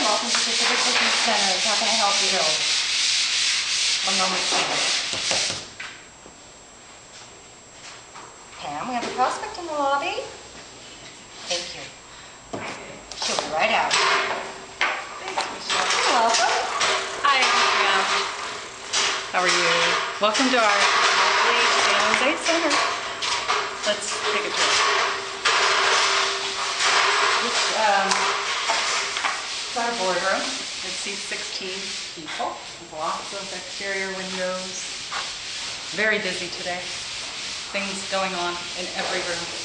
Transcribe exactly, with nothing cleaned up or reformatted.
welcome to Pacific Business Center. How can I help you? One moment, please. Pam, we have a prospect in the lobby. Thank you. She'll be right out. Thanks, Michelle. You're welcome. Hi, Pam. How are you? Welcome to our lovely San Jose Center. Let's take a tour. This um, is our boardroom. It seats sixteen people. Lots of exterior windows. Very busy today. Things going on in every room.